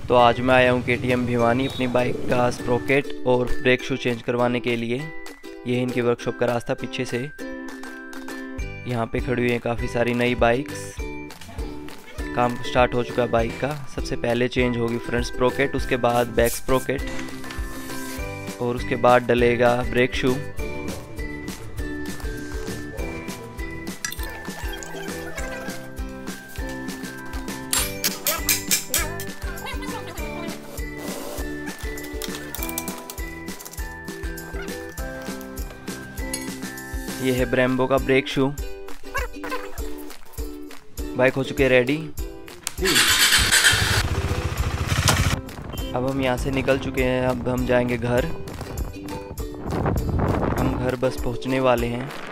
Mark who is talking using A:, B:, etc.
A: तो आज मैं आया हूँ KTM भिवानी अपनी बाइक का स्प्रोकेट और ब्रेक शू चेंज करवाने के लिए। ये है इनकी वर्कशॉप का रास्ता पीछे से। यहाँ पे खड़ी हुई हैं काफ़ी सारी नई बाइक्स। काम स्टार्ट हो चुका है बाइक का। सबसे पहले चेंज होगी फ्रंट स्प्रोकेट, उसके बाद बैक स्प्रोकेट और उसके बाद डलेगा ब्रेक शू। ये है ब्रेम्बो का ब्रेक शू। बाइक हो चुकी है रेडी। अब हम यहाँ से निकल चुके हैं। अब हम जाएंगे घर। हम घर बस पहुँचने वाले हैं।